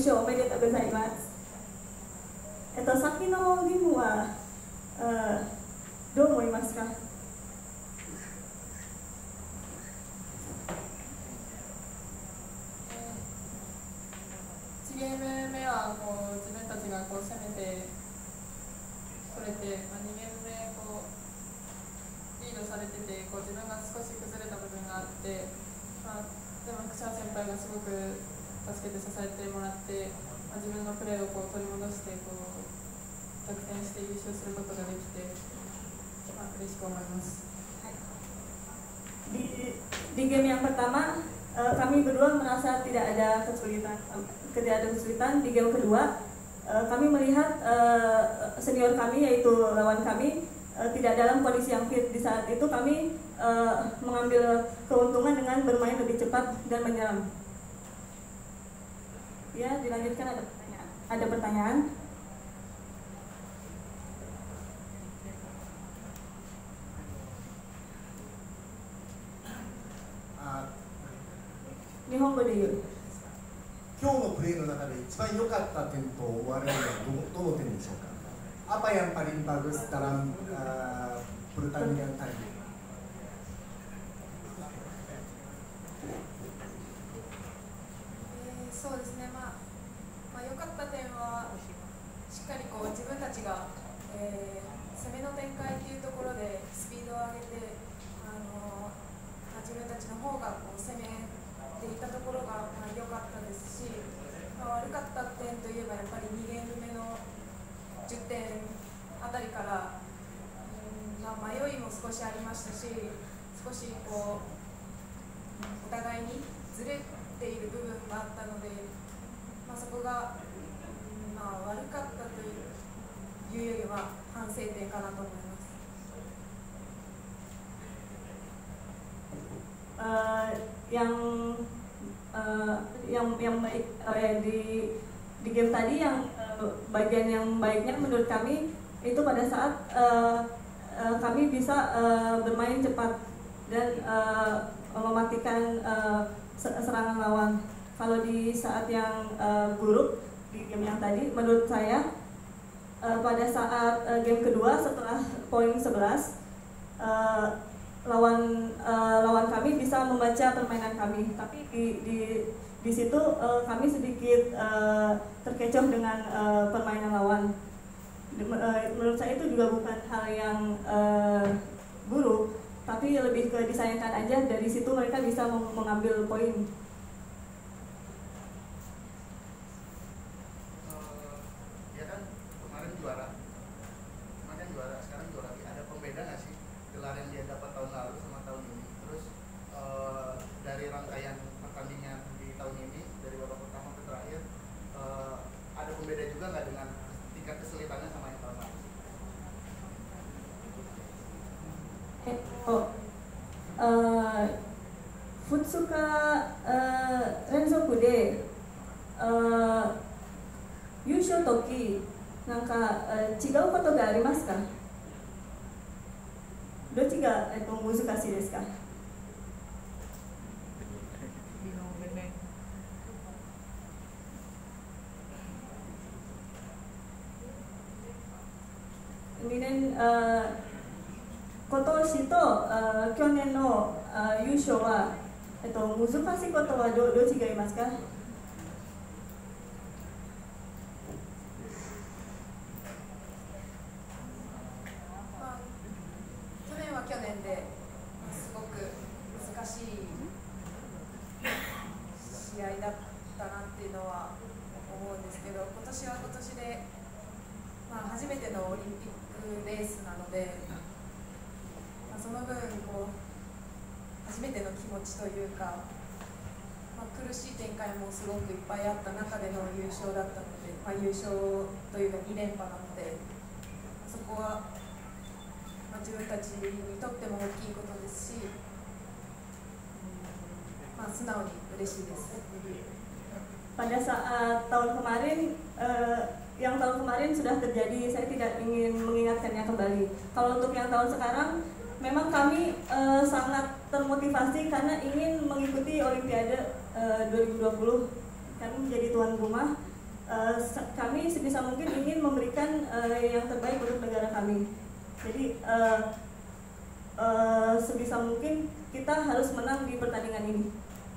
勝おめでとうございます。先の義務はどう思いますか？ 1ゲーム目は自分たちが攻めてこれて、2ゲーム目リードされてて自分が少し崩れた部分があって、でも福島先輩がすごく助けて支えてもらって、自分のプレーを取り戻して逆転して優勝することができて、嬉しく思います。 Di game yang pertama kami berdua merasa tidak ada kesulitan. Di game kedua kami melihat senior kami yaitu lawan kami tidak dalam kondisi yang fit. Di saat itu kami mengambil keuntungan dengan bermain lebih cepat dan menyerang. Ya, dilanjutkan, ada pertanyaan. Nihongoで言う。 今日のプレーの中で一番良かった点と思われるのはどの点でしょうか。Apa yang paling bagus dalam pertandingan tadi? そうですね、良かった点はしっかり自分たちが、攻めの展開というところでスピードを上げて、自分たちの方が攻めていったところが良かったですし、悪かった点といえばやっぱり2ゲーム目の10点あたりから、迷いも少しありましたし、少しお互いにずれている部分があったので、そこが、悪かったというよりは反省点かなと思います。 Yang baik di game tadi, yang bagian yang baiknya menurut kami itu pada saat kami bisa bermain cepat dan mematikan serangan lawan. Kalau di saat yang buruk di game yang tadi, menurut saya pada saat game kedua setelah poin 11 lawan kami bisa membaca permainan kami, tapi di situ kami sedikit terkecoh dengan permainan lawan. Menurut saya itu juga bukan hal yang buruk, tapi lebih ke disayangkan aja. Dari situ mereka bisa mengambil poin. Ya kan kemarin juara, sekarang juara lagi. Ada pembeda nggak sih gelar yang dia dapat tahun lalu sama tahun ini? Terus dari rangkaian pertandingan di tahun ini, dari babak pertama ke terakhir, ada pembeda juga nggak dengan tingkat kesulitannya sama yang tahun lalu? 2日連続で優勝時なんか違うことがありますか？どっちが難しいですか？2年今年と去年の優勝は難しいことはどう違いますか？ 去年は去年ですごく難しい試合だったなっていうのは思うんですけど、今年は今年で、初めてのオリンピックレースなので、その分初めての気持ちというか、苦しい展開もすごくいっぱいあった中での優勝だったので、優勝というか2連覇なので、そこは、自分たちにとっても大きいことですし、素直に嬉しいです。 Pada saat tahun kemarin, yang tahun kemarin sudah terjadi, saya tidak ingin mengingatkannya kembali. Kalau untuk yang tahun sekarang, memang kami sangat termotivasi karena ingin mengikuti Olimpiade 2020. Kami menjadi tuan rumah kami sebisa mungkin ingin memberikan yang terbaik untuk negara kami. Jadi sebisa mungkin kita harus menang di pertandingan ini.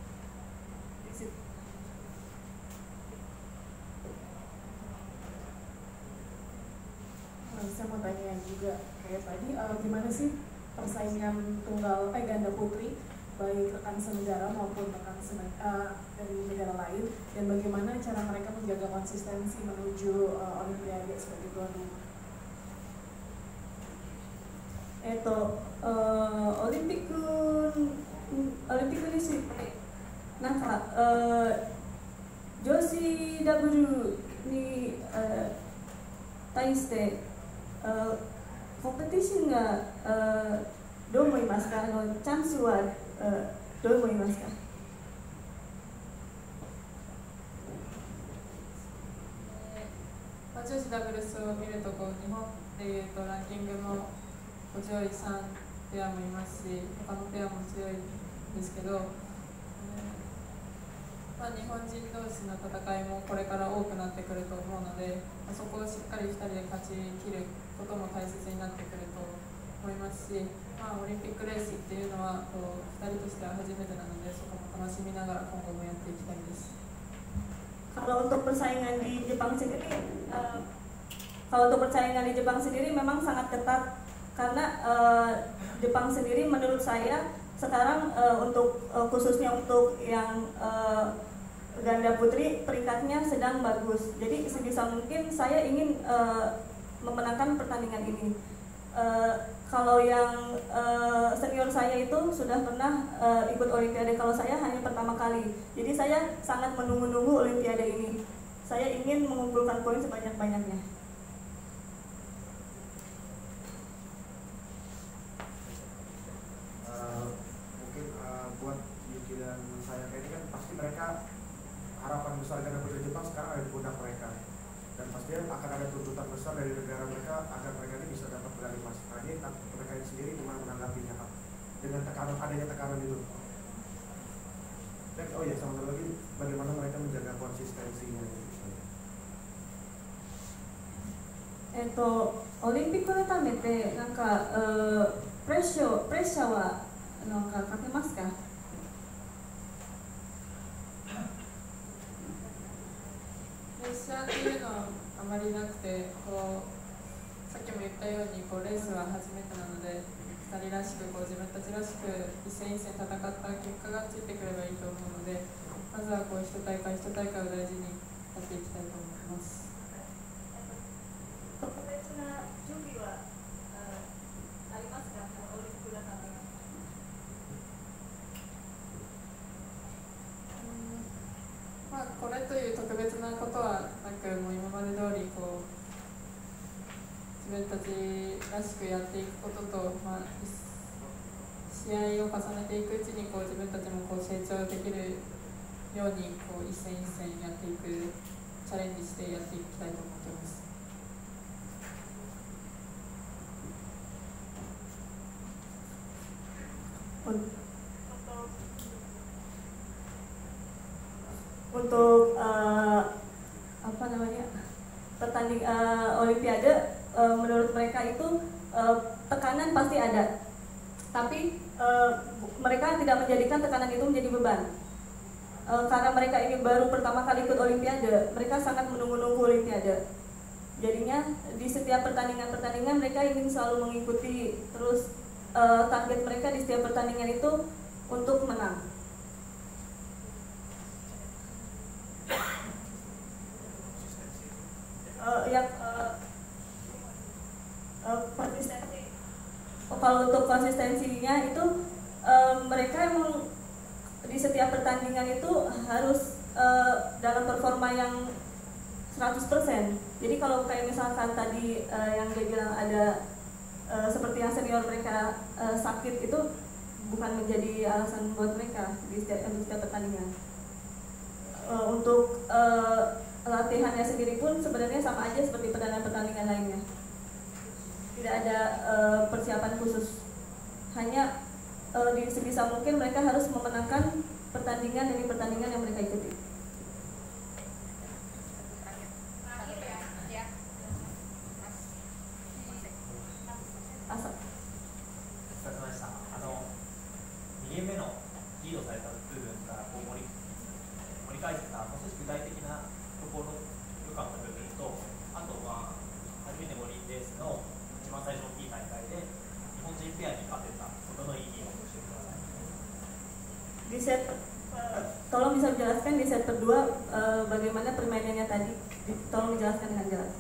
Saya mau tanya juga kayak tadi, gimana sih persaingan tunggal ganda putri baik rekan senegara maupun rekan dari negara lain, dan bagaimana cara mereka menjaga konsistensi menuju Olimpiade sebagai tuan rumah? オリンピックについてなんか女子ダブルに対してコンペティションがどう思いますか？チャンスはどう思いますか？ 女子ダブルスを見ると日本でいうとランキングも上位3ペアもいますし、他のペアも強いんですけど、日本人同士の戦いもこれから多くなってくると思うので、そこをしっかり2人で勝ち切ることも大切になってくると思いますし、オリンピックレースっていうのは2人としては初めてなので、そこも楽しみながら今後もやっていきたいです。 Kalau untuk persaingan di Jepang sendiri memang sangat ketat karena Jepang sendiri menurut saya sekarang untuk khususnya untuk yang ganda putri peringkatnya sedang bagus. Jadi sebisa mungkin saya ingin memenangkan pertandingan ini. Kalau yang senior saya itu sudah pernah ikut Olimpiade, kalau saya hanya pertama kali. Jadi saya sangat menunggu-nunggu Olimpiade ini. Saya ingin mengumpulkan poin sebanyak-banyaknya. Mungkin buat Yuki dan saya ini kan pasti mereka harapan besar ganda putri Jepang sekarang ada di pundak mereka, dan pasti akan ada tuntutan besar dari negara mereka agar mereka ini bisa dapat medali emas. Nah, ini mereka sendiri gimana menanggapinya Kak? Dengan adanya tekanan itu. Dan sama satu lagi, bagaimana mereka menjaga konsistensinya itu? オリンピックのためてなんかプレッシャーはなんかかけますか？ プレッシャーっていうのはあまりなくて、さっきも言ったようにレースは初めてなので、2人らしく自分たちらしく一戦一戦戦った結果がついてくればいいと思うので、まずは一大会一大会を大事にやっていきたいと思います。 特別な準備はありますか？オリンピックのために。 これという特別なことはなく、もう今まで通り自分たちらしくやっていくことと、試合を重ねていくうちに自分たちも成長できるように一戦一戦やっていく、チャレンジしてやっていきたいと思っています。 Untuk Olimpiade, menurut mereka itu tekanan pasti ada, tapi mereka tidak menjadikan tekanan itu menjadi beban. Karena mereka ini baru pertama kali ikut Olimpiade, mereka sangat menunggu-nunggu Olimpiade. Jadinya di setiap pertandingan mereka ingin selalu mengikuti, terus target mereka di setiap pertandingan itu untuk menang. Konsistensi. Kalau untuk konsistensinya itu mereka emang di setiap pertandingan itu harus dalam performa yang 100%. Jadi kalau kayak misalkan tadi yang dia bilang ada seperti yang senior mereka sakit, itu bukan menjadi alasan buat mereka di setiap pertandingan. Untuk latihannya sendiri pun sebenarnya sama aja seperti pertandingan lainnya. Tidak ada persiapan khusus. Hanya di sebisa mungkin mereka harus memenangkan pertandingan demi pertandingan yang mereka ikuti. kedua bagaimana permainannya tadi, tolong dijelaskan dengan jelas.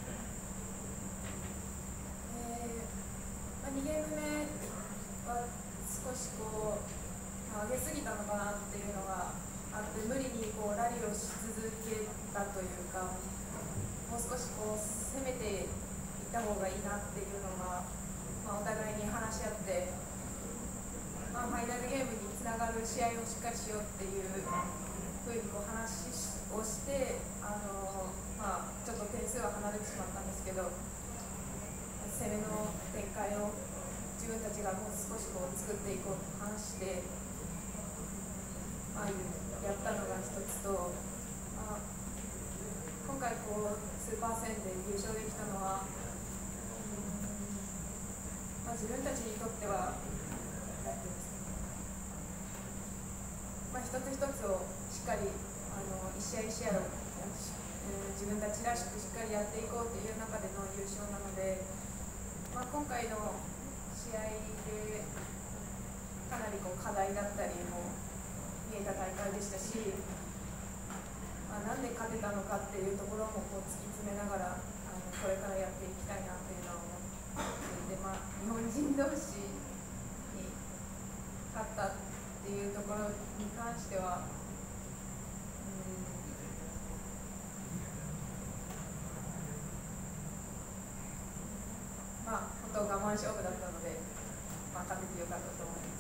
2ゲーム目は少しこう上げすぎたのかなっていうのがあって、無理にこうラリーをし続けたというか、もう少しこう攻めていった方がいいなっていうのが、お互いに話し合って、ファイナルゲームにつながる試合をしっかりしようっていうふうにこう話をして、ちょっと点数は離れてしまったんですけど、攻めの展開を自分たちがもう少しこう作っていこうと話して、やったのが一つと、今回こうスーパー戦で優勝できたのは、自分たちにとっては何ていうんですか、一つ一つをしっかり一試合一試合を自分たちらしくしっかりやっていこうという中での優勝なので、今回の試合でかなりこう課題だったりも見えた大会でしたし、なんで勝てたのかっていうところもこう突き詰めながらこれからやっていきたいなっていうのは思っていて、日本人同士に勝ったっていうところに関しては、本当我慢勝負だったので、勝ててよかったと思います。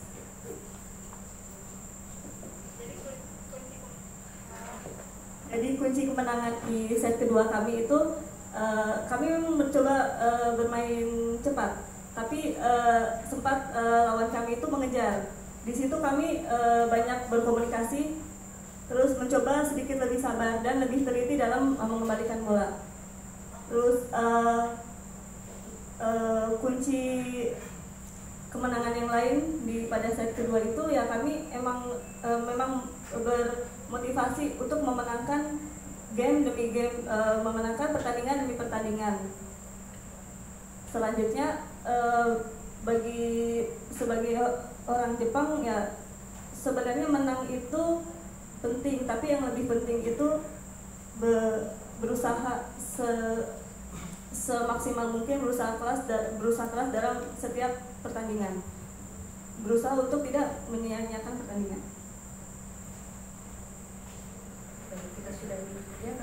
Jadi kunci kemenangan di set kedua kami itu kami mencoba bermain cepat, tapi sempat lawan kami itu mengejar. Di situ kami banyak berkomunikasi, terus mencoba sedikit lebih sabar dan lebih teliti dalam mengembalikan bola. Terus kunci kemenangan yang lain pada set kedua itu ya kami memang bermotivasi untuk memenangkan game demi game, memenangkan pertandingan demi pertandingan. Selanjutnya sebagai orang Jepang ya sebenarnya menang itu penting, tapi yang lebih penting itu berusaha semaksimal mungkin, berusaha keras dalam setiap pertandingan, berusaha untuk tidak menyia-nyiakan pertandingan. Kita sudah